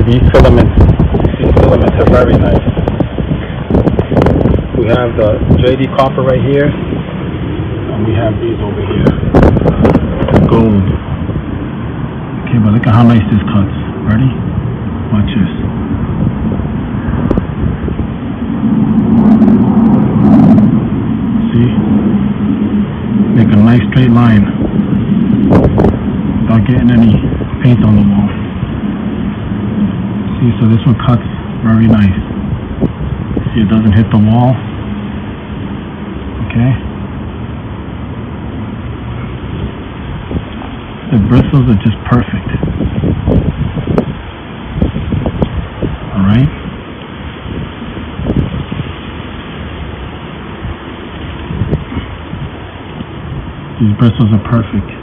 these filaments are very nice. We have the JD copper right here, and we have these over here, gold. Okay, but look at how nice this cuts. Ready? Watch this. See? Make a nice straight line without getting any paint on the wall. See, so this one cuts very nice. See, it doesn't hit the wall. Okay. The bristles are just perfect. Alright. These bristles are perfect.